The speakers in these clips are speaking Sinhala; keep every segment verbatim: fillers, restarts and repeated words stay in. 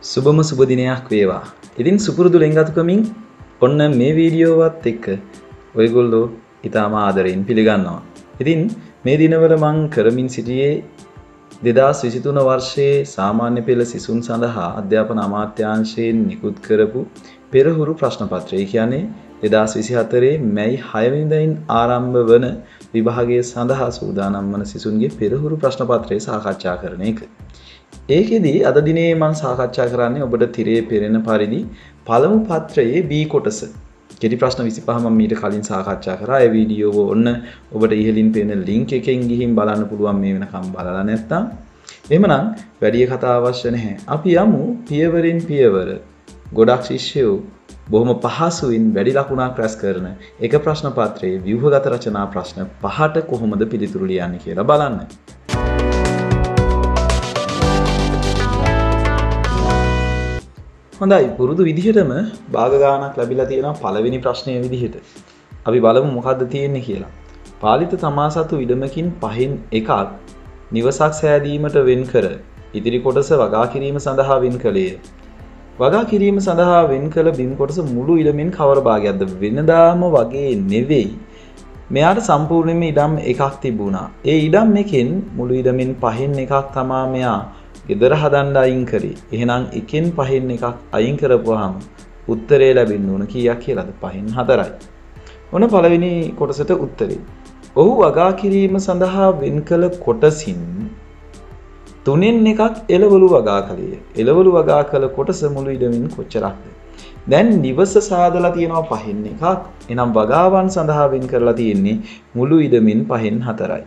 සුබම සුබ දිනයක් වේවා. ඉතින් සුපුරුදු ලෙන්ගතුකමින් ඔන්න මේ වීඩියෝවත් එක්ක ඔයගොල්ලෝ ඉතාම ආදරෙන් පිළිගන්නවා. ඉතින් මේ දිනවල මම කරමින් සිටියේ දෙදාස් විසිතුන වර්ෂයේ සාමාන්‍ය පෙළ සිසුන් සඳහා අධ්‍යාපන අමාත්‍යාංශයෙන් නිකුත් කරපු පෙරහුරු ප්‍රශ්න පත්‍රය. ඒ කියන්නේ දෙදාස් විසිහතරේ මැයි හය වෙනිදායින් ආරම්භ වන විභාගය සඳහා සූදානම් වන සිසුන්ගේ පෙරහුරු ප්‍රශ්න පත්‍රය සාකච්ඡා කරන එක. ඒකෙදි අද දිනේ මම සාකච්ඡා කරන්නේ ඔබට තිරේ පෙරෙන පරිදි පළමු පත්‍රයේ B කොටස. කෙටි ප්‍රශ්න විසිපහ මම මීට කලින් සාකච්ඡා කරා. ඒ වීඩියෝව ඔන්න ඔබට ඉහළින් පේන link එකෙන් ගිහින් බලන්න පුළුවන් මේ වෙනකම් බලලා නැත්නම්. එහෙමනම් වැඩි කතා අවශ්‍ය නැහැ. අපි යමු පියවරෙන් පියවර. ගොඩක් ශිෂ්‍යයෝ බොහොම පහසුවෙන් වැඩි ලකුණක් රැස් කරන එක ප්‍රශ්න පත්‍රයේ ව්‍යුහගත රචනා ප්‍රශ්න පහට කොහොමද පිළිතුරු ලියන්නේ කියලා බලන්න. හොඳයි, පුරුදු විදිහටම භාග ගානක් ලැබිලා තියෙනවා පළවෙනි ප්‍රශ්නයේ විදිහට. අපි බලමු මොකද්ද තියෙන්නේ කියලා. පාලිත තමාසතු ඉඩමකින් පහෙන් එකක් නිවසක් සෑදීමට වෙන් කර ඉදිරි කොටස වගා කිරීම සඳහා වෙන් කළේය. වගා කිරීම සඳහා වෙන් කළ බිම් කොටස මුළු ඉඩමෙන් කවර භාගයක්ද? වෙනදාම වගේ නෙවෙයි. මෙයාට සම්පූර්ණයෙන්ම ඉඩම් එකක් තිබුණා. ඒ ඉඩම් එකෙන් මුළු ඉඩමෙන් පහෙන් එකක් තමා මෙයා ගෙදර හදන්න අයින් කරේ. එහෙනම් එකෙන් පහෙන් එකක් අයින් කරපුවාම උත්තරේ ලැබෙන්න ඕන කීයක් කියලාද? පහෙන් හතරයි. ඔන්න පළවෙනි කොටසට උත්තරේ. ඔහු වගා කිරීම සඳහා වෙන් කළ කොටසින් තුනෙන් එකක් එළවලු වගා කළේය. එළවලු වගා කළ කොටස මුළු ඉඩමින් කොච්චරක්ද? දැන් නිවස සාදලා තියෙනවා පහෙන් එකක්. එහෙනම් වගාවන් සඳහා වෙන් කරලා තියෙන්නේ මුළු ඉඩමින් පහෙන් හතරයි.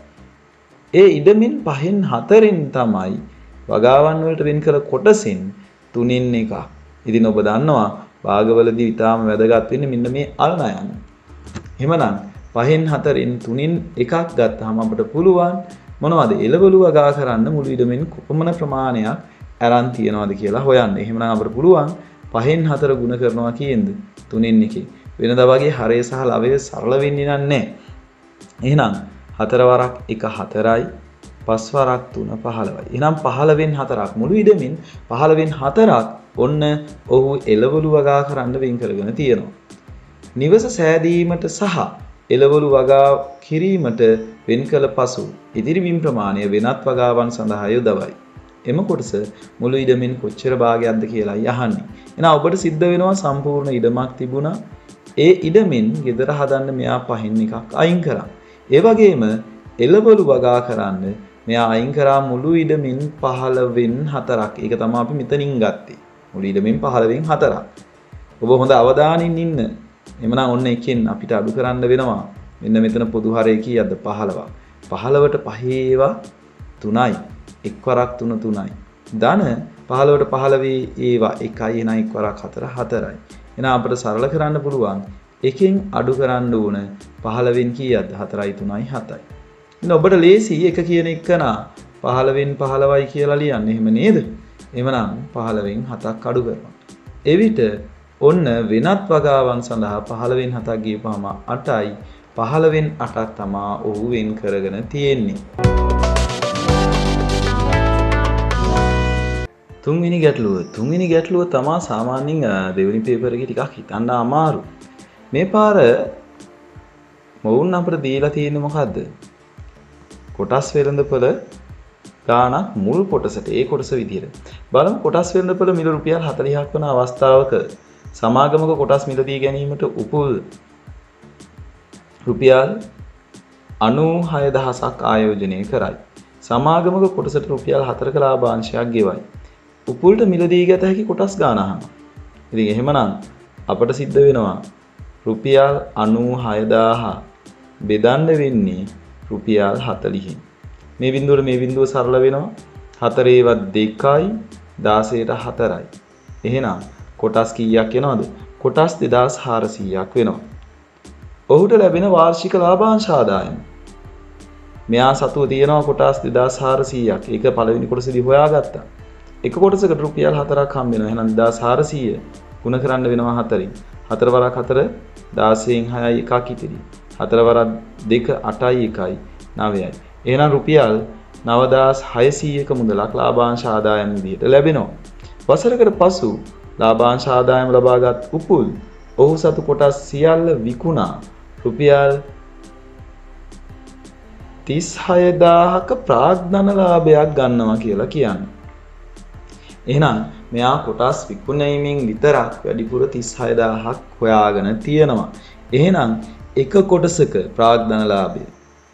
ඒ ඉඩමින් පහෙන් හතරෙන් තමයි වගාවන් වලට වෙන් කළ කොටසෙන් තුනෙන් එකක්. ඉතින් ඔබ දන්නවා භාගවලදී ඊටාම වැදගත් වෙන්නේ මෙන්න මේ අල්නයන්. එහෙමනම් පහෙන් හතරෙන් තුනෙන් එකක් ගත්තාම අපිට පුළුවන් මොනවද? එළවලු වගා කරන්න මුළු ඉඩමෙන් කොපමණ ප්‍රමාණයක් අරන් තියනවද කියලා හොයන්න. එහෙමනම් අපිට පුළුවන් පහෙන් හතර ගුණ කරනවා කියේද? තුනෙන් එකේ. වෙනදා වගේ හරය සහ ලවය සරල වෙන්නේ නැහැ. එහෙනම් හතර වරක් එක හතරයි. පස් වරක් තුන පහළොවයි. එහෙනම් පහළවෙන් හතරක් මුළු ඉඩමින් පහළවෙන් හතරක් ඔන්න ඔහු එළවලු වගා කරන්න වෙන් කරගෙන තියෙනවා. නිවස සෑදීමට සහ එළවලු වගා කිරීමට වෙන් කළ පසු ඉදිරි බිම් ප්‍රමාණය වෙනත් වගාවන් සඳහා යොදවයි. එම කොටස මුළු ඉඩමින් කොච්චර භාගයක්ද කියලා අහන්නේ. එහෙනම් ඔබට සිද්ධ වෙනවා සම්පූර්ණ ඉඩමක් තිබුණා. ඒ ඉඩමින් ගෙදර හදන්න මෙයා පහෙන් එකක් අයින් කරා. ඒ වගේම එළවලු වගා කරන්න මෙයා අයින් කරා මුළු ඉඩමින් පහළවෙන් හතරක්. ඒක තමයි අපි මෙතනින් ගත්තේ. මුළු ඉඩමින් පහළවෙන් හතරක්. ඔබ හොඳ අවධානයෙන් ඉන්න. එමනම් ඔන්න එකෙන් අපිට අඩු කරන්න වෙනවා. මෙන්න මෙතන පොදු හරය කීයක්ද? පහළොව. පහළොවට පහේවා තුනයි. එක් වරක් තුන තුනයි. ධන පහළොවට පහළවේ ඒවා එකයි. එන එක් වරක් හතර හතරයි. එහෙනම් අපිට සරල කරන්න පුළුවන් එකෙන් අඩු කරන්න ඕන පහළවෙන් කීයක්ද? හතරයි තුනයි හතයි. ඉතින් ඔබට ලේසි එක කියන එක නා පහළවෙන් පහළවයි කියලා ලියන්න. එහෙම නේද? එහෙමනම් පහළවෙන් හතක් අඩු කරනවා. එවිට ඔන්න වෙනත් වගාවන් සඳහා පහළවෙන් හතක් ගියපුවාම අටයි. පහළවෙන් අටක් තමා ඔහු වෙන් කරගෙන තියෙන්නේ. තුන්වෙනි ගැටලුව. තුන්වෙනි ගැටලුව තමා සාමාන්‍යයෙන් දෙවෙනි පේපර් එකේ ටිකක් හිතන්න අමාරු. මේ පාර මොවුන් අපිට දීලා තියෙන්නේ මොකද්ද? කොටස් වෙළඳපොළ ගාණක් මුල් කොටසට ඒ කොටස විදිහට. බලමු කොටස් වෙළඳපොළ මිල රුපියල් හතළිහක් වන අවස්ථාවක සමාගමක කොටස් මිලදී ගැනීමට උපුල් රුපියල් අනූහය දහසක් ආයෝජනය කරයි. සමාගමක කොටසට රුපියල් හතරක ලාභාංශයක් ගෙවයි. උපුල්ට මිලදී ගත හැකි කොටස් ගාණ අහනවා. ඉතින් එහෙමනම් අපට සිද්ධ වෙනවා රුපියල් අනූහය දහස බෙදන්න වෙන්නේ රුපියල් හතළිහෙන්. මේ බිඳුවට මේ බිඳුව සරල වෙනවා. හතරේවත් දෙකයි දහසට හතරයි. එහෙනම් කොටස් කීයක් එනවද? කොටස් දෙදාස් හාරසීයක් වෙනවා. ඔහුට ලැබෙන වාර්ෂික ලාභාංශ ආදායම. මෙයා සතුව තියෙනවා කොටස් දෙදාස් හාරසීයක්. ඒක පළවෙනි කොටසේදී හොයාගත්තා. එක කොටසකට රුපියල් හතරක් හම්බ වෙනවා. එහෙනම් දෙදාස් හාරසීය ගුණ කරන්න වෙනවා හතරෙන්. හතර වරක් හතර දහසෙන් හයයි එකක් ඉතිරි. හතර වරක් දෙක අටයි එකයි නවයයි. එහෙනම් රුපියල් නවදාස් හයසීයක මුදලක් ලාභාංශ ආදායම් විදිහට ලැබෙනවා. වසරකට පසු ලාභාංශ ආදායම ලබාගත් උපුල් ඔහු සතු කොටස් සියල්ල විකුණා රුපියල් තිස් හය දාහක ප්‍රාග්ධන ලාභයක් ගන්නවා කියලා කියන්නේ. එහෙනම් මෙයා කොටස් විකුණීමෙන් විතරක් වැඩිපුර තිස් හය දාහක් හොයාගෙන තියෙනවා. එහෙනම් එක කොටසක ප්‍රාග්ධන ලාභය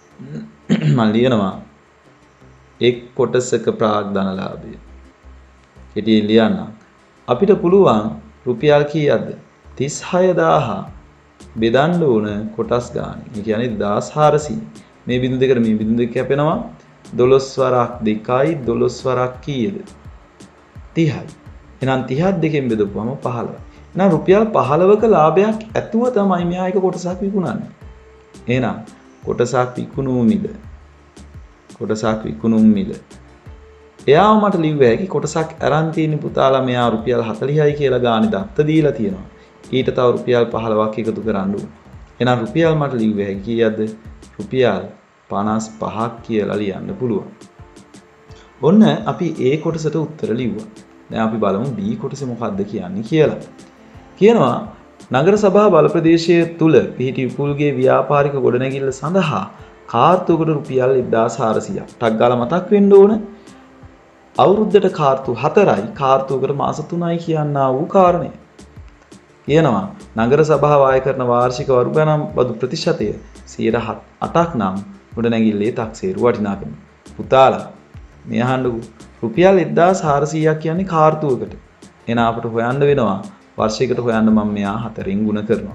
මම ලියනවා එක් කොටසක ප්‍රාග්ධන ලාභය. කෙටියෙන් ලියන්න. අපිට පුළුවන් රුපියල් කීයක්ද? තිස් හය දාහ බෙදන්න ඕන කොටස් ගන්න. ඒ කියන්නේ දහස් හාරසිය. මේ බිඳු දෙකට මේ බිඳු දෙක කැපෙනවා දොළොස් වරක් දෙකයි දොළොස් වරක් කීයද? තිහයි. එහෙනම් තිහක් දෙකෙන් බෙදපුවම පහළොවයි. එහෙනම් රුපියල් පහළොවක ලාභයක් ඇතුව තමයි මෙයා එක කොටසක් විකුණන්නේ. එහෙනම් කොටසක් විකුණු මිල කොටසක් විකුණු මිල එයාව මට ලිව්ව හැකි කොටසක් අරන් තියෙන පුතාලා මෙයා රුපියල් හතළිහයි කියලා ගානේ දත්ත දීලා තියෙනවා. ඊට තව රුපියල් පහළොවක් එකතු කරන්න ඕන. එහෙනම් රුපියල් මට ලිව්ව හැකි කීයද? රුපියල් පනස් පහක් කියලා ලියන්න පුළුවන්. ඔන්න අපි A කොටසට උත්තර ලිව්වා. දැන් අපි බලමු B කොටසේ මොකක්ද කියන්නේ කියලා. කියනවා නගර සභා බල ප්‍රදේශයේ තුල පිහිටි උපුල්ගේ ව්‍යාපාරික ගොඩනැගිල්ල සඳහා කාර්තුවකට රුපියල් එක්දාස් හාරසියයක්. ටක් ගාලා මතක් වෙන්න ඕන. අවුරුද්දට කාර්තු හතරයි කාර්තුවකට මාස තුනයි කියනා වූ කාරණය. කියනවා නගර සභාව ආය කරන වාර්ෂික වරු ගණන් බදු ප්‍රතිශතය සියයට අටක් නම් ගොඩනැගිල්ලේ තක්සේරු වටිනාකම. පුතාලා මේ අහන්නකෝ රුපියල් එක්දාස් හාරසියයක් කියන්නේ කාර්තුවකට. එහෙනම් අපට හොයන්න වෙනවා වර්ෂයකට හොයන්න මම මෙයා හතරෙන් ගුණ කරනවා.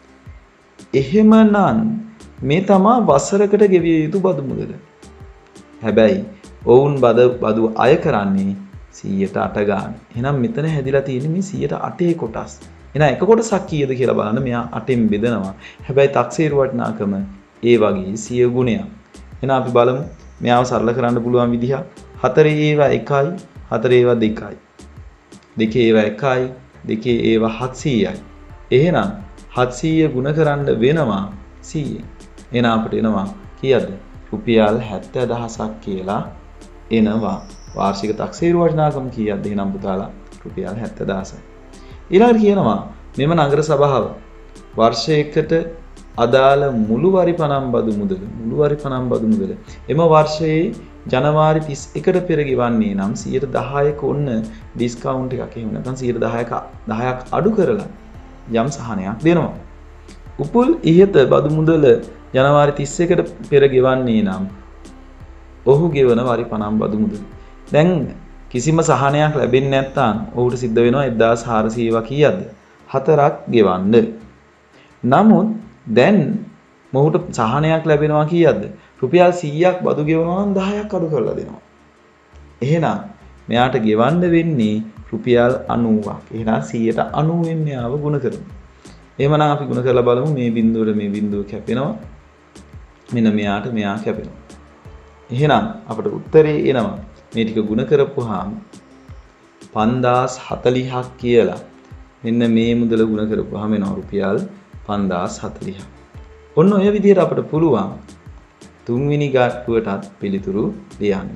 එහෙමනම් මේ තමා වසරකට ගෙවිය යුතු බදු මුදල. හැබැයි ඔවුන් බද බදු අය කරන්නේ සියයට අට ගන්න. එහෙනම් මෙතන හැදිලා තියෙන්නේ මේ සියයට අටේ කොටස්. එහෙනම් එක කොටසක් කීයද කියලා බලන්න මෙයා අටෙන් බෙදනවා. හැබැයි තක්සේරු වටිනාකම ඒ වගේ සිය ගුණයක්. එහෙනම් අපි බලමු මෙයාව සරල කරන්න පුළුවන් විදිහක්. හතරේ ඒවා එකයි, හතරේ ඒවා දෙකයි. දෙකේ ඒවා එකයි, දෙකේ ඒවා හත්සීයයි. එහෙනම් හත්සීය ගුණ කරන්න වෙනවා සීයෙන්. එහෙනම් අපිට එනවා කීයද? රුපියල් හැත්තෑ දහසක් කියලා එනවා. වාර්ෂික තක්සේරු වටිනාකම කීයද? එහෙනම් පුතාලා රුපියල් හැත්තෑ දහසයි. ඊළඟට කියනවා මෙම නගර සභාව වර්ෂයකට අදාළ මුළු වරි පනම් බදු මුදල මුළු වරි පනම් බදු මුදල එම වර්ෂයේ ජනවාරි තිස් එකට පෙර ගෙවන්නේ නම් සියයට දහයක ඔන්න ඩිස්කවුන්ට් එකක් එහෙම නැත්නම් සියයට දහයක දහයක් අඩු කරලා යම් සහනයක් දෙනවා. උපුල් ඉහත බදු මුදල ජනවාරි තිස් එකට පෙර ගෙවන්නේ නම් ඔහු ගෙවන වරි පනම් බදු මුදල. දැන් කිසිම සහනයක් ලැබෙන්නේ නැත්නම් ඔහුට සිද්ධ වෙනවා එක්දාස් හාරසිය කීයද? හතරක් ගෙවන්න. නමුත් දැන් මොහුට සහනයක් ලැබෙනවා කීයද? රුපියල් සීයක් බදු ගෙවනවා නම් දහයක් අඩු කරලා දෙනවා. එහෙනම් මෙයාට ගෙවන්න වෙන්නේ රුපියල් අනූවක්. එහෙනම් සියයට අනූවෙන් මෙයාව ගුණ කරමු. එහෙමනම් අපි ගුණ කරලා බලමු මේ බිඳුවට මේ බිඳුව කැපෙනවා. මෙන්න මෙයාට මෙයා කැපෙනවා. එහෙනම් අපට උත්තරේ එනවා මේ ටික ගුණ කරපුවාම පන්දාස් හතළිහක් කියලා. මෙන්න මේ මුදල ගුණ කරපුවාම එනවා රුපියල් පන්දාස් හතළිහක්. ඔන්න ඔය විදිහට අපට පුළුවන් තුන්වෙනි ගැටලුවටත් පිළිතුරු ලියන්න.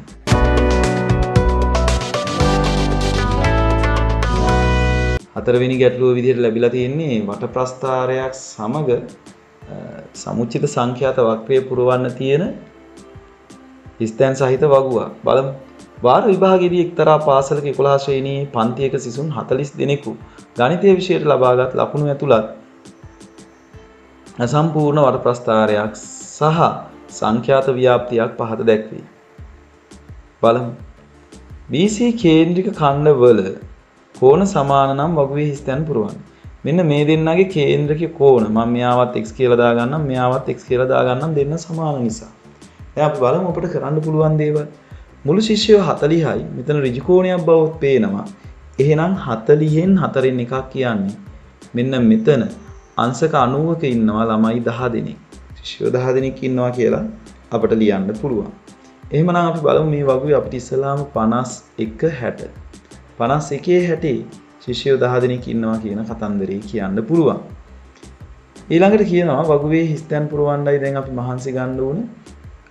හතරවෙනි ගැටලුව විදිහට ලැබිලා තියෙන්නේ වට ප්‍රස්ථාරයක් සමග සමුච්චිත සංඛ්‍යාත වක්‍රය පුරවන්න තියෙන ස්ථාන සහිත වගුවක්. බලමු. වාර විභාගයේදී එක්තරා පාසලක එකොළහ ශ්‍රේණියේ පන්තියක සිසුන් හතළිස් දෙනෙකු ගණිතය විෂයට ලබාගත් ලකුණු ඇතුළත් අසම්පූර්ණ වට ප්‍රස්ථාරයක් සහ සංඛ්‍යාත ව්‍යාප්තියක් පහත දැක්වේ. බලමු. බී සී කේන්ද්‍රික ඛණ්ඩවල කෝණ සමාන නම් වගුවේ ස්ථාන පුරවන්න. මෙන්න මේ දෙන්නගේ කේන්ද්‍රක කෝණ මම මෙයාවත් x කියලා දාගන්නම් මෙයාවත් x කියලා දාගන්නම් දෙන්න සමාන නිසා. දැන් අපි බලමු අපිට කරන්න පුළුවන් දේවල්. මුළු ශිෂ්‍යයෝ හතළිහයි මෙතන ඍජු කෝණයක් බව පේනවා. එහෙනම් හතළිහෙන් හතරෙන් එකක් කියන්නේ මෙන්න මෙතන අංශක අනූවක ඉන්නවා ළමයි දහ දෙනෙක්. ශිෂ්‍යයෝ දහ දෙනෙක් ඉන්නවා කියලා අපිට ලියන්න පුළුවන්. එහෙමනම් අපි බලමු මේ වගුවේ අපිට ඉස්සලාම පනස් එක හැට. පනස් එකේ හැටේ ශිෂ්‍යයෝ දහ දෙනෙක් ඉන්නවා කියන කතන්දරේ කියන්න පුළුවන්. ඊළඟට කියනවා වගුවේ ස්ථාන පුරවන්නයි දැන් අපි මහන්සි ගන්න ඕනේ.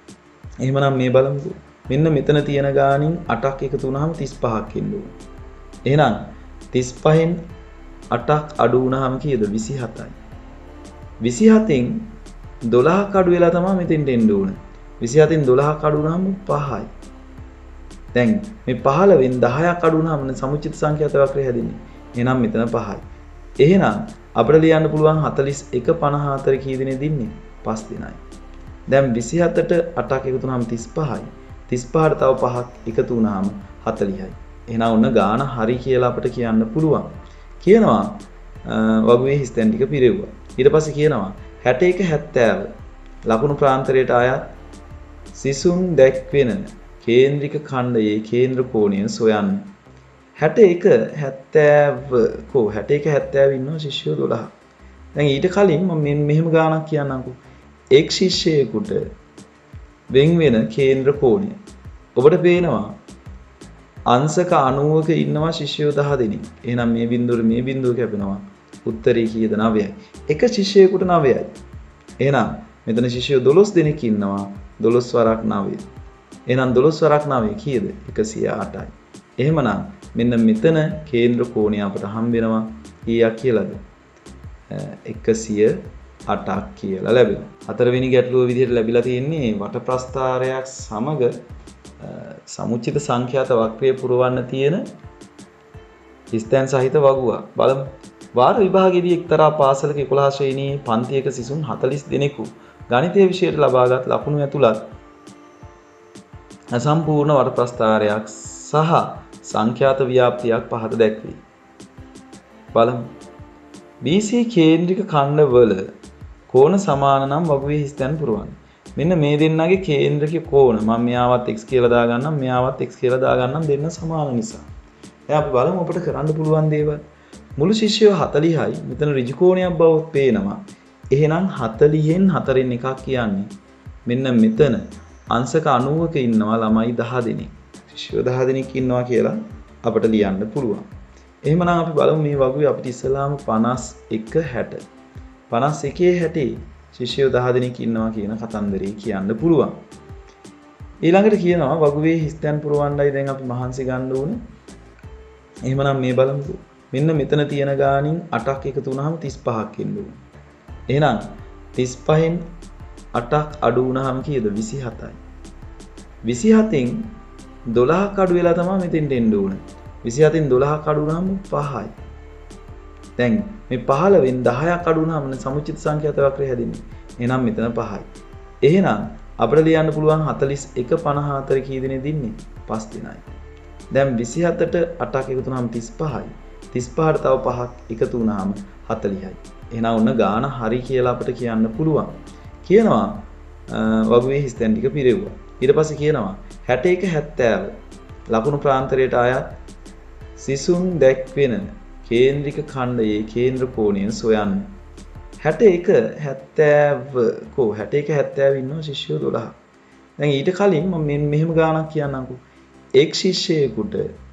එහෙමනම් මේ බලමුකෝ. මෙන්න මෙතන තියෙන ගානින් අටක් එකතු වුනහම තිස් පහක් එන්න ඕනේ. එහෙනම් තිස් පහෙන් අටක් අඩු වුණාම කීයද? විසිහතයි. විසිහතෙන් දොළහක් අඩු වෙලා තමයි මෙතෙන්ට එන්න ඕන. විසිහතෙන් දොළහක් අඩු වුණාම පහයි. දැන් මේ පහළවෙන් දහයක් අඩු වුණාම සමුච්චිත සංඛ්‍යාත වක්‍රය හැදෙන්නේ. එහෙනම් මෙතන පහයි. එහෙනම් අපිට ලියන්න පුළුවන් හතළිස් එක පනහ හතර කී දෙනෙද ඉන්නේ? පස් දෙනයි. දැන් විසිහතට අටක් එකතු වුණාම තිස් පහයි. තිස් පහට තව පහක් එකතු වුණාම හතළිහයි. එහෙනම් ඔන්න ගාන හරි කියලා අපිට කියන්න පුළුවන්. කියනවා වගුවේ හිස්තැන් ටික පිරෙව්වා. ඊට පස්සේ කියනවා හැට එක හැත්තෑව ලකුණු ප්‍රාන්තරයට අයත් සිසුන් දැක්වෙන කේන්ද්‍රික ඛණ්ඩයේ කේන්ද්‍ර කෝණය සොයන්න. හැට එක හැත්තෑව කෝ හැට එක හැත්තෑව ඉන්නවා ශිෂ්‍යයෝ දොළහ. දැන් ඊට කලින් මම මෙහෙම ගානක් කියන්නම්කෝ. එක් ශිෂ්‍යයෙකුට වෙන් වෙන කේන්ද්‍ර කෝණය. ඔබට පේනවා අංශක අනූවක ඉන්නවා ශිෂ්‍යයෝ දහ දෙනෙක්. එහෙනම් මේ බිඳුවට මේ බිඳුව කැපෙනවා. උත්තරේ කීයද? නවයයි. එක ශිෂ්‍යයෙකුට නවයයි. එහෙනම් මෙතන ශිෂ්‍යයෝ දොළොස් දෙනෙක් ඉන්නවා. දොළොස් වරක් නවය. එහෙනම් දොළොස් වරක් නවය කීයද? එකසිය අටයි. එහෙමනම් මෙන්න මෙතන කේන්ද්‍ර කෝණය අපට හම්බ වෙනවා කීයක් කියලාද? එකසිය අටක් කියලා ලැබෙනවා. හතරවෙනි ගැටලුව විදිහට ලැබිලා තියෙන්නේ වට ප්‍රස්ථාරයක් සමග සමුච්චිත සංඛ්‍යාත වක්‍රය පුරවන්න තියෙන ස්ථාන සහිත වගුවක්. බලමු. වාර විභාගයේදී එක්තරා පාසලක එකොළහ ශ්‍රේණියේ පන්තියක සිසුන් හතළිස් දෙනෙකු ගණිතය විෂයට ලබාගත් ලකුණු ඇතුළත් අසම්පූර්ණ වට ප්‍රස්ථාරයක් සහ සංඛ්‍යාත ව්‍යාප්තියක් පහත දැක්වේ. බලමු. බී සී කේන්ද්‍රික ඛණ්ඩවල කෝණ සමාන නම් වගුවේ හිස්තැන් පුරවන්න. මෙන්න මේ දෙන්නගේ කේන්ද්‍රක කෝණ මම මෙයාවත් x කියලා දාගන්නම් මෙයාවත් x කියලා දාගන්නම් දෙන්න සමාන නිසා. දැන් අපි බලමු අපිට කරන්න පුළුවන් දේවල්. මුළු ශිෂ්‍යයෝ හතළිහයි මෙතන ඍජු කෝණයක් බව පේනවා. එහෙනම් හතළිහෙන් හතරෙන් එකක් කියන්නේ මෙන්න මෙතන අංශක අනූවක ඉන්නවා ළමයි දහ දෙනෙක්. ශිෂ්‍යයෝ දහ දෙනෙක් ඉන්නවා කියලා අපිට ලියන්න පුළුවන්. එහෙමනම් අපි බලමු මේ වගුවේ අපිට ඉස්සලාම පනස් එක හැට. පනස් එකේ හැටේ ශිෂ්‍යයෝ දහ දෙනෙක් ඉන්නවා කියන කතන්දරේ කියන්න පුළුවන්. ඊළඟට කියනවා වගුවේ හිස්තැන් පුරවන්නයි දැන් අපි මහන්සි ගන්න ඕනේ. එහෙමනම් මේ බලමු. මෙන්න මෙතන තියෙන ගානින් අටක් එකතු වුණාම තිස් පහක් එන්න ඕනේ. එහෙනම් තිස් පහෙන් අටක් අඩු වුණාම කීයද? විසිහතයි. විසිහතෙන් දොළහක් අඩු වෙලා තමයි මෙතෙන්ට එන්න ඕනේ. විසිහතෙන් දොළහක් අඩු වුණාම පහයි. දැන් මේ පහළවෙන් දහයක් අඩු වුණාම සමුච්චිත සංඛ්‍යාත වක්‍රය හැදෙන්නේ. එහෙනම් මෙතන පහයි. එහෙනම් අපිට ලියන්න පුළුවන් හතළිස් එක පනහ හතර කී දෙනෙද ඉන්නේ? පස් දෙනයි. දැන් විසිහතට අටක් එකතු වුණාම තිස් පහයි. තිස් පහට තව පහක් එකතු වුණාම හතළිහයි. එහෙනම් ඔන්න ගාන හරි කියලා අපිට කියන්න පුළුවන්. කියනවා වගුවේ හිස්තැන් ටික පිරෙව්වා. ඊට පස්සේ කියනවා හැට එක හැත්තෑව ලකුණු ප්‍රාන්තරයට අයත් සිසුන් දැක්වෙන කේන්ද්‍රික ඛණ්ඩයේ කේන්ද්‍ර කෝණය සොයන්න. හැට එක හැත්තෑව කෝ හැට එක හැත්තෑව ඉන්නවා ශිෂ්‍යයෝ දොළහ. දැන් ඊට කලින් මම මෙහෙම ගානක් කියන්නම්කෝ. එක් ශිෂ්‍යයෙකුට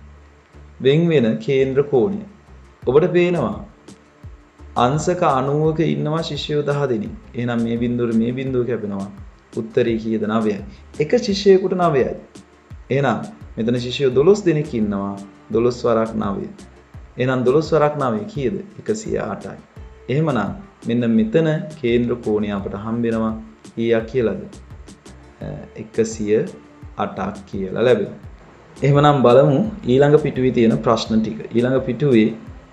වෙන් වෙන කේන්ද්‍ර කෝණය. ඔබට පේනවා අංශක අනූවක ඉන්නවා ශිෂ්‍යයෝ දහ දෙනෙක්. එහෙනම් මේ බිඳුවට මේ බිඳුව කැපෙනවා. උත්තරේ කීයද? නවයයි. එක ශිෂ්‍යයෙකුට නවයයි. එහෙනම් මෙතන ශිෂ්‍යයෝ දොළොස් දෙනෙක් ඉන්නවා. දොළොස් වරක් නවය. එහෙනම් දොළොස් වරක් නවය කීයද? එකසිය අටයි. එහෙමනම් මෙන්න මෙතන කේන්ද්‍ර කෝණය අපට හම්බ වෙනවා කීයක් කියලාද? එකසිය අටක් කියලා ලැබෙනවා. එහෙමනම් බලමු ඊළඟ පිටුවේ තියෙන ප්‍රශ්න ටික. ඊළඟ පිටුවේ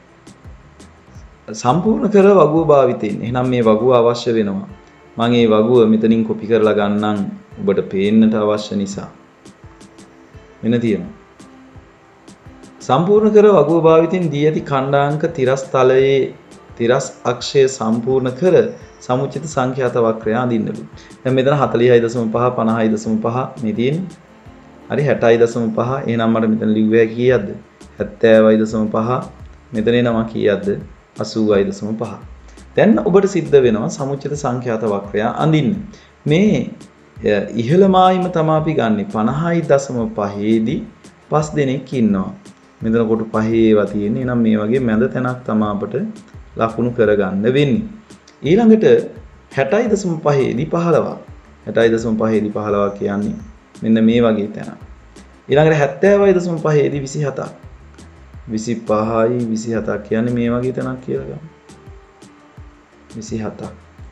සම්පූර්ණ කර වගුව භාවිතයෙන්. එහෙනම් මේ වගුව අවශ්‍ය වෙනවා. මම මේ වගුව මෙතනින් කොපි කරලා ගන්නම් ඔබට පේන්නට අවශ්‍ය නිසා. මෙන්න තියෙනවා. සම්පූර්ණ කර වගුව භාවිතයෙන් දී ඇති ඛණ්ඩාංක තිරස් තලයේ තිරස් අක්ෂය සම්පූර්ණ කර සමුච්චිත සංඛ්‍යාත වක්‍රය අඳින්නලු. දැන් මෙතන හතළිහයි දශම පහ පනහයි දශම පහ මේ තියෙන්නේ. හරි හැටයි දශම පහ. එහෙනම් මට මෙතන ලිව්වේ කීයක්ද? හැත්තෑවයි දශම පහ. මෙතන එනවා කීයක්ද? අසූවයි දශම පහ. දැන් ඔබට සිද්ධ වෙනවා සමුච්චිත සංඛ්‍යාත වක්‍රය අඳින්න. මේ ඉහළ මායිම තමයි අපි ගන්නෙ පනහයි දශම පහේදී පස් දෙනෙක් ඉන්නවා. මෙතන කොට පහේ ඒවා තියෙන්නේ. එහෙනම් මේ වගේ මැද තැනක් තමයි අපට ලකුණු කරගන්න වෙන්නේ. ඊළඟට හැටයි දශම පහේදී පහළොවක්. හැටයි දශම පහේදී පහළොවක් කියන්නේ මෙන්න මේ වගේ තැනක්. ඊළඟට හැත්තෑවයි දශම පහේදී විසිහතක්. විසිපහයි විසිහතක් කියන්නේ මේ වගේ තැනක් කියලා ගන්න. විසිහතක්.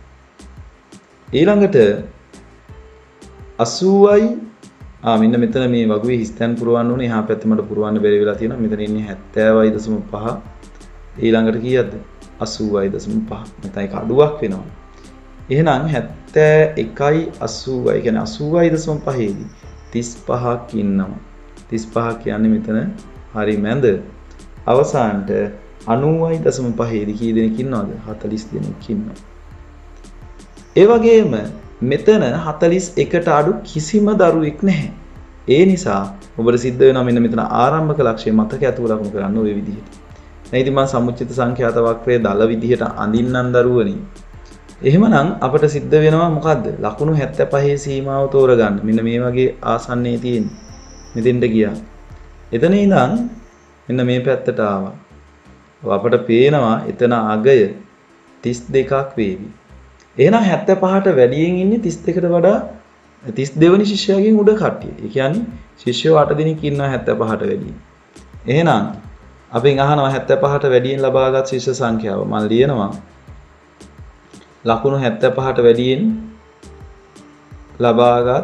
ඊළඟට අසූවයි ආ මෙන්න මෙතන මේ වගුවේ හිස්තැන් පුරවන්න ඕනේ. එහා පැත්තේ මට පුරවන්න බැරි වෙලා තියෙනවා. මෙතන ඉන්නේ හැත්තෑවයි දශම පහ. ඊළඟට කීයක්ද? අසූවයි දශම පහ. නැත්නම් ඒක අඩුවක් වෙනවා. එහෙනම් හැත්තෑ එකයි අසූවයි කියන්නේ අසූවයි දශම පහේදී තිස් පහක් ඉන්නවා. තිස් පහ කියන්නේ මෙතන හරි මැද. අවසානට අනූවයි දශම පහේදී කී දෙනෙක් ඉන්නවද? හතළිස් දෙනෙක් ඉන්නවා. ඒ වගේම මෙතන හතළිස් එකට අඩු කිසිම දරුවෙක් නැහැ. ඒ නිසා ඔබට සිද්ධ වෙනවා මෙන්න මෙතන ආරම්භක ලක්ෂ්‍ය මතක ඇතුව ලකුණු කරන්න ඔය විදිහට. දැන් ඉතින් මම සමුච්චිත සංඛ්‍යාත වක්‍රයේ දල විදිහට අඳින්නම් දරුවනි. එහෙමනම් අපිට සිද්ධ වෙනවා මොකද්ද? ලකුණු හැත්තෑ පහේ සීමාව තෝරගන්න. මෙන්න මේ වගේ ආසන්නයේ තියෙන. මෙතෙන්ට ගියා. එතන ඉඳන් මෙන්න මේ පැත්තට ආවා. අපට පේනවා එතන අගය තිස් දෙකක් වේවි. එහෙනම් හැත්තෑ පහට වැඩියෙන් ඉන්නේ තිස් දෙකට වඩා තිස් දෙක වෙනි ශිෂ්‍යයාගෙන් උඩ කට්ටිය. ඒ කියන්නේ ශිෂ්‍යයෝ අට දෙනෙක් ඉන්නවා හැත්තෑ පහට වැඩියෙන්. එහෙනම් අපෙන් අහනවා හැත්තෑ පහට වැඩියෙන් ලබාගත් ශිෂ්‍ය සංඛ්‍යාව. මම ලියනවා ලකුණු හැත්තෑ පහට වැඩියෙන් ලබාගත්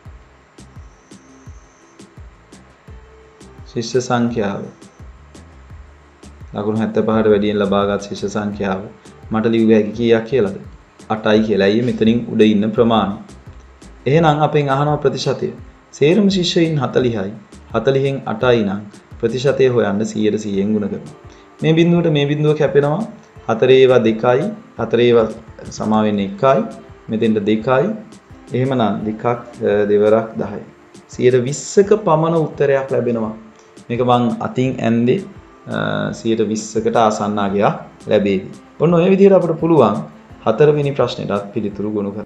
ශිෂ්‍ය සංඛ්‍යාව. ලකුණු හැත්තෑ පහට වැඩියෙන් ලබාගත් ශිෂ්‍ය සංඛ්‍යාව මට ලියුව හැකි කීයක් කියලාද? අටයි කියලා. අයියේ මෙතනින් උඩ ඉන්න ප්‍රමාණය. එහෙනම් අපෙන් අහනවා ප්‍රතිශතය. සේරම ශිෂ්‍යයින් හතළිහයි. හතළිහෙන් අටයි නම් ප්‍රතිශතය හොයන්න සීයට සීයෙන් ගුණ කරනවා. මේ බිඳුවට මේ බිඳුව කැපෙනවා. හතරේ ඒවා දෙකයි. හතරේ ඒවා සමා වෙන්නේ එකයි. මෙතෙන්ට දෙකයි. එහෙමනම් දෙකක් දෙවරක් දහයි. සීයට විස්සක පමණ උත්තරයක් ලැබෙනවා. මේක මං අතින් ඇන්දේ සීයට විස්සකට ආසන්නගයක් ලැබේවි. ඔන්න ඔය විදිහට අපිට පුළුවන් හතරවෙනි ප්‍රශ්නෙටත් පිළිතුරු ගොනු කරන්න.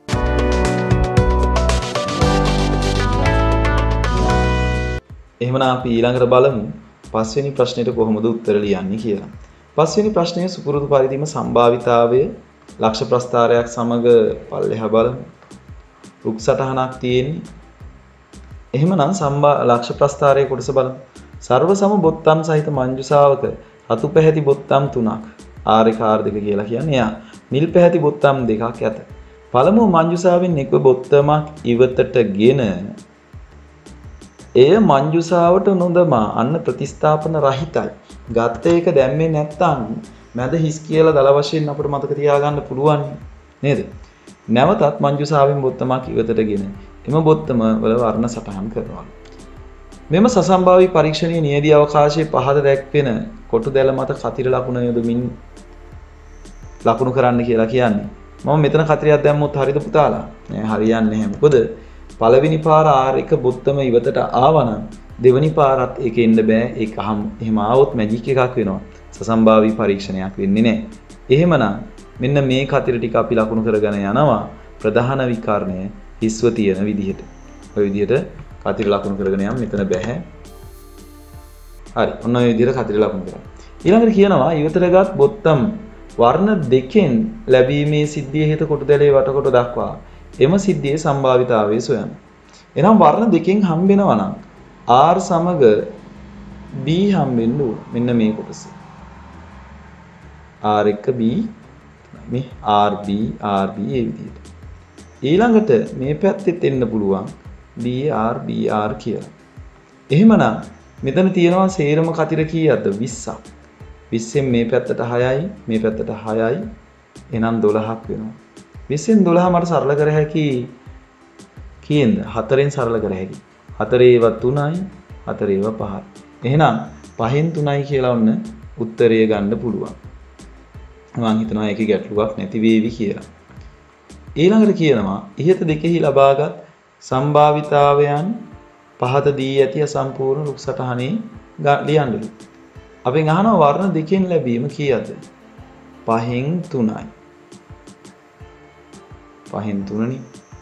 එහෙමනම් අපි ඊළඟට බලමු පස්වෙනි ප්‍රශ්නෙට කොහොමද උත්තර ලියන්නේ කියලා. පස්වෙනි ප්‍රශ්නයේ සුපුරුදු පරිදිම සම්භාවිතාවය ලක්ෂ ප්‍රස්ථාරයක් සමග පල්ලෙහා බලමු. රුක් සටහනක් තියෙන්නේ. එහෙමනම් සම්භා ලක්ෂ ප්‍රස්ථාරයේ කොටස බලමු. සර්ව සම බොත්තම් සහිත මංජුසාවක රතු පැහැති බොත්තම් තුනක් ආරේකාර දෙක කියලා කියන්නේ එයා. නිල් පැහැති බොත්තම් දෙකක් ඇත. පළමුව මංජුසාවෙන් එක බොත්තමක් ඉවතටගෙන එය මංජුසාවට නොදමා අන්න ප්‍රතිස්ථාපන රහිතයි. ගත්ත එක දැම්මේ නැත්නම් මැද හිස් කියලා දල වශයෙන් අපිට මතක තියාගන්න පුළුවන් නේද? නැවතත් මංජුසාවෙන් බොත්තමක් ඉවතටගෙන එම බොත්තම වල වර්ණ සටහන් කරනවා. මෙම සසම්භාවී පරීක්ෂණයේ නියදී අවකාශයේ පහත දැක්වෙන කොටු දැල මත කතිර ලකුණ යොදමින් ලකුණු කරන්න කියලා කියන්නේ. මම මෙතන කතිරයක් දැම්මොත් හරියද පුතාලා? නෑ හරියන්නේ නැහැ. මොකද පළවෙනි පාර ආර් එක බොත්තම ඉවතට ආවනම් දෙවෙනි පාරත් ඒක එන්න බෑ. ඒක එහෙම ආවොත් මැජික් එකක් වෙනවා. සසම්භාවී පරීක්ෂණයක් වෙන්නේ නැහැ. එහෙමනම් මෙන්න මේ කතිර ටික අපි ලකුණු කරගෙන යනවා ප්‍රධාන විකර්ණය හිස්ව තියෙන විදිහට. ඔය විදිහට කතිර ලකුණු කරගෙන යන්න මෙතන බෑ. හරි. ඔන්න ඔය විදිහට කතිර ලකුණු කරා. ඊළඟට කියනවා ඉවතරගත් බොත්තම් වර්ණ දෙකෙන් ලැබීමේ සිද්ධිය හේත කොටු දැලේ වටකොට දක්වා එම සිද්ධියේ සම්භාවිතාවය සොයන්න. එහෙනම් වර්ණ දෙකෙන් හම්බෙනවා නම් R සමග B හම්බෙන්න ඕන. මෙන්න මේ කොටස. R එක B මේ R B R B ඒ විදිහට. ඊළඟට මේ පැත්තෙත් එන්න පුළුවන් B R B R කියලා. එහෙමනම් මෙතන තියෙනවා සේරම කතිර කීයක්ද? විස්සක්. විස්සෙන් මේ පැත්තට හයයි මේ පැත්තට හයයි එහෙනම් දොළහක් වෙනවා. විස්සෙන් දොළහ මට සරල කර හැකි කීයෙන්ද? හතරෙන් සරල කර හැකි. හතරේ ඒවා තුනයි හතරේ ඒවා පහයි. එහෙනම් පහෙන් තුනයි කියලා ඔන්න උත්තරය ගන්න පුළුවන්. මම හිතනවා ඒකේ ගැටලුවක් නැති වේවි කියලා. ඊළඟට කියනවා ඉහත දෙකෙහි ලබාගත් සම්භාවිතාවයන් පහත දී ඇති අසම්පූර්ණ රුක් සටහනේ ලියන්නලු. අපෙන් අහනවා වර්ණ දෙකෙන් ලැබීම කීයද? පහෙන් තුනයි. පහෙන් තුනනේ.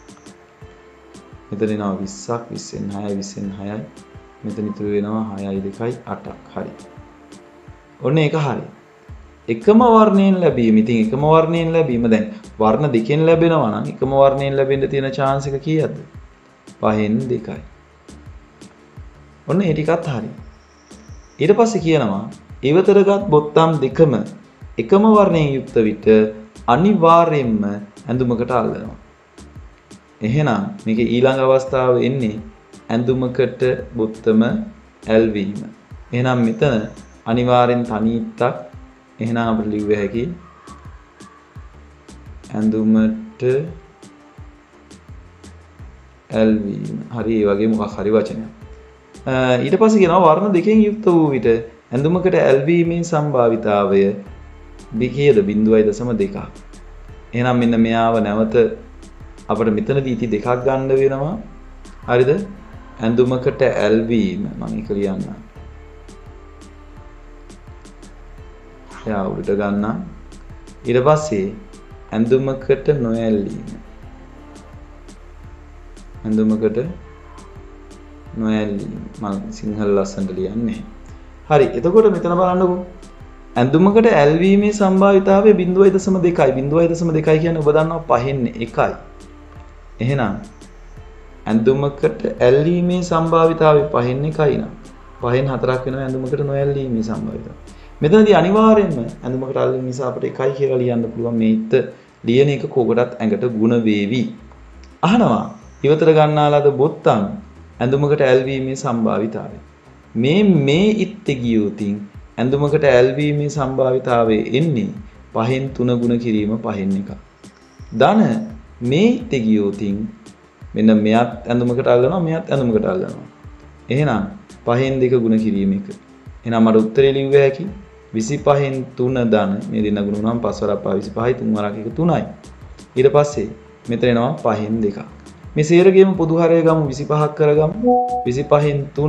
මෙතන එනවා විස්සක් විස්සෙන් හයයි විස්සෙන් හයයි. මෙතන ඉතුරු වෙනවා හයයි දෙකයි අටක්. හරි. ඔන්න ඒක හරි. එකම වර්ණයෙන් ලැබීම. ඉතින් එකම වර්ණයෙන් ලැබීම දැන් වර්ණ දෙකෙන් ලැබෙනවා නම් එකම වර්ණයෙන් ලැබෙන්න තියෙන chance එක කීයද? පහෙන් දෙකයි. ඔන්න ඒ ටිකත් හරි. ඊට පස්සේ කියනවා ඉවතරගත් බොත්තම් දෙකම එකම වර්ණයෙන් යුක්ත විට අනිවාර්යයෙන්ම ඇඳුමකට අල්ලනවා. එහෙනම් මේක ඊළඟ අවස්ථාව එන්නේ ඇඳුමකට බොත්තම ඇල්වීම. එහෙනම් මෙතන අනිවාර්යෙන් තනිත්තක් එහෙනම් අපිට ලියුව හැකි ඇඳුමට ඇල්වීම. හරි ඒ වගේ මොකක් හරි වචනයක්. ඊට පස්සේ කියනවා වර්ණ දෙකෙන් යුක්ත වූ විට ඇඳුමකට ඇල්වීමේ සම්භාවිතාවය විකේද බිංදුවයි දශම දෙකක්. එහෙනම් මෙන්න මෙයාව නැවත අපිට මෙතනදී ඉති දෙකක් ගන්න වෙනවා. හරිද? ඇඳුමකට ඇල්වීම මම ඒක ලියන්න. එයා උඩට ගන්න. ඊට පස්සේ ඇඳුමකට නොඇල්ලීම. ඇඳුමකට නොඇල්ලීම මම සිංහල ලස්සනට ලියන්නේ. හරි. එතකොට මෙතන බලන්නකෝ. ඇඳුමකට ඇල්වීමේ සම්භාවිතාවය බිංදුවයි දශම දෙකයි. බිංදුවයි දශම දෙකයි කියන්නේ ඔබ දන්නවා පහෙන් එකයි. එහෙනම් ඇඳුමකට ඇල්වීමේ සම්භාවිතාවය පහෙන් එකයි නම් පහෙන් හතරක් වෙනවා ඇඳුමකට නොඇල්වීමේ සම්භාවිතාවය. මෙතනදී අනිවාර්යයෙන්ම ඇඳුමකට ඇල්වීම නිසා අපිට එකයි කියලා ලියන්න පුළුවන්. මේ ඉත ලියන එක කොකටත් ඇඟට ಗುಣ වේවි. අහනවා ඉවතර ගන්නාලාද බොත්තම් ඇඳුමකට ඇල්වීමේ සම්භාවිතාවය. මේ මේ ඉත් ගියොතින් ඇඳුමකට ඇල්වීමේ සම්භාවිතාවය එන්නේ පහෙන් තුන ගුණ කිරීම පහෙන් එක. ධන මේ ඉත් ගියොතින් මෙන්න මෙයත් ඇඳුමකට අල්ලනවා මෙයත් ඇඳුමකට අල්ලනවා. එහෙනම් පහෙන් දෙක ගුණ කිරීම එක. එහෙනම් මට උත්තරේ ලියුව හැකි විසිපහෙන් තුන ධන මේ දෙන්න ගුණ වුණාම පස් වරක් පහ විසිපහයි තුන් වරක් එක තුනයි. ඊට පස්සේ මෙතන එනවා පහෙන් දෙකක්. මේ සේරගේම පොදු හරය ගමු විසිපහක් කරගමු. විසිපහෙන් තුන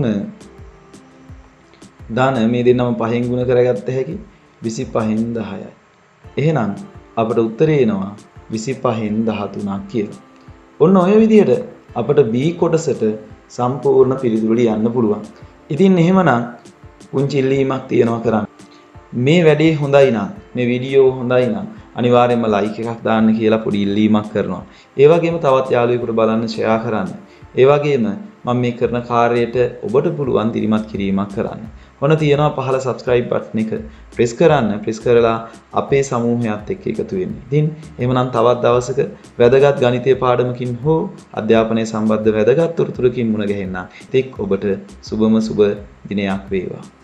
ධන මේ දෙන්නම පහෙන් ගුණ කරගත්ත හැකි විසිපහෙන් දහයයි. එහෙනම් අපට උත්තරේ එනවා විසිපහෙන් දහතුනක් කියලා. ඔන්න ඔය විදිහට අපට B කොටසට සම්පූර්ණ පිළිතුරු ලියන්න පුළුවන්. ඉතින් එහෙමනම් පුංචි ඉල්ලීමක් තියෙනවා කරන්න. මේ වැඩේ හොඳයි නම් මේ වීඩියෝ හොඳයි නම් අනිවාර්යයෙන්ම ලයික් එකක් දාන්න කියලා පොඩි ඉල්ලීමක් කරනවා. ඒ වගේම තවත් යාළුවෙකුට බලන්න ෂෙයා කරන්න. ඒ වගේම මම මේ කරන කාර්යයට ඔබට පුළුවන් දිරිමත් කිරීමක් කරන්න. ඔන්න තියෙනවා පහළ subscribe button එක press කරන්න. press කරලා අපේ සමූහයත් එක්ක එකතු වෙන්න. ඉතින් එහෙමනම් තවත් දවසක වැදගත් ගණිතීය පාඩමකින් හෝ අධ්‍යාපනය සම්බන්ධ වැදගත් තොරතුරකින් මුණ ගැහෙන්න. ඉතින් ඔබට සුබම සුබ දිනයක් වේවා.